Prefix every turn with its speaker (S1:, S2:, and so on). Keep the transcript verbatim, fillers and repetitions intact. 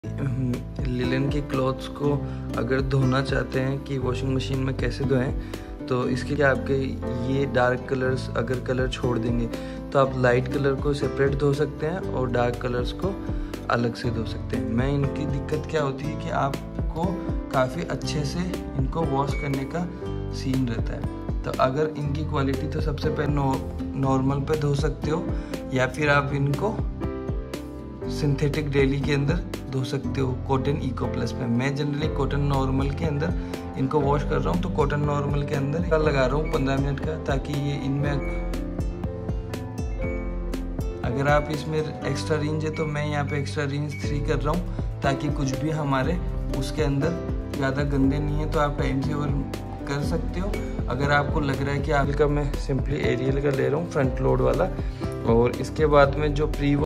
S1: Linen की clothes को अगर धोना चाहते हैं कि वॉशिंग मशीन में कैसे धोएं, तो इसके लिए आपके ये डार्क कलर्स अगर कलर छोड़ देंगे तो आप लाइट कलर को सेपरेट धो सकते हैं और डार्क कलर्स को अलग से धो सकते हैं। मैं इनकी दिक्कत क्या होती है कि आपको काफ़ी अच्छे से इनको वॉश करने का सीन रहता है। तो अगर इनकी क्वालिटी तो सबसे पहले नॉ नॉर्मल पे धो सकते हो, या फिर आप इनको सिंथेटिक डेली के अंदर धो सकते हो कॉटन इको प्लस पे। मैं जनरली कॉटन नॉर्मल के अंदर इनको वॉश कर रहा हूँ, तो कॉटन नॉर्मल के अंदर लगा रहा हूँ पंद्रह मिनट का, ताकि ये इनमें अगर आप इसमें एक्स्ट्रा रेंज है तो मैं यहाँ पे एक्स्ट्रा रेंज थ्री कर रहा हूँ, ताकि कुछ भी हमारे उसके अंदर ज़्यादा गंदे नहीं है। तो आप टाइम से और कर सकते हो। अगर आपको लग रहा है कि आपका, मैं सिंपली एरियल का ले रहा हूँ फ्रंट लोड वाला, और इसके बाद में जो प्री